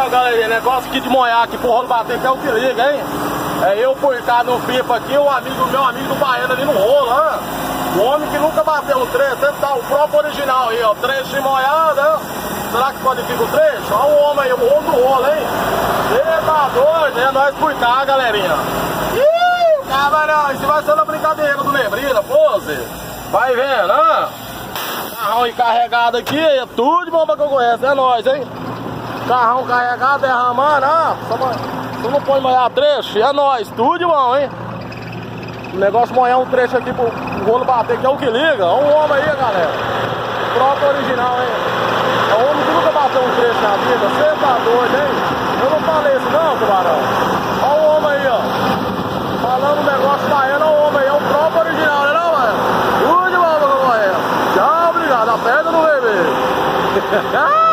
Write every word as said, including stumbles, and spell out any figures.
Então, galera, negócio aqui de moiar aqui pro rolo bater, que é o que liga, hein? É eu por cá no pipa aqui, o amigo meu amigo do Baiano ali no rolo, hein? O homem que nunca bateu o trecho, sempre tá o próprio original aí, ó. Trecho de moiada, será que pode vir com o trecho? Olha o homem aí, o homem do rolo, hein? Você tá doido, é nós por cá, galerinha. Ih, camarão, isso vai ser uma brincadeira do Neblina, pose. Vai vendo, hein? Carrão encarregado aqui, é tudo de bomba que eu conheço, é nóis, hein? Carrão carregado, derramando, ah, só, só não põe moiar trecho, é nóis, tudo de bom, hein? O negócio moiar um trecho aqui pro rolo bater, que é o que liga. Olha um homem aí, galera. O próprio original, hein? É um homem que nunca bateu um trecho na vida, você tá doido, hein? Eu não falei isso não, tubarão. Olha o homem aí, ó. Falando um negócio baiano, olha o homem aí, é o próprio original, né não, mano? Tudo de bom, meu companheiro. Tchau, obrigado, a pedra no bebê.